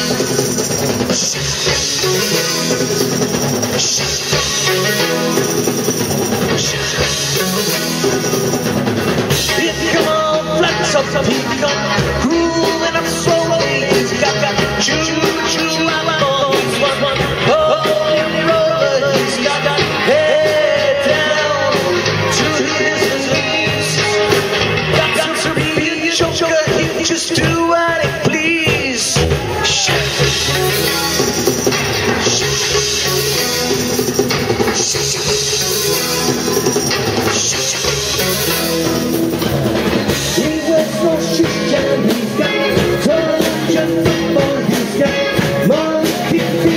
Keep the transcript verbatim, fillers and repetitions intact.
Come on, flex up the peak up, grooving up slowly. He's got that choo choo along. He's one one holy roller. He's got that head down to his knees. Got to be a choker. He just do what he please. He's got monkey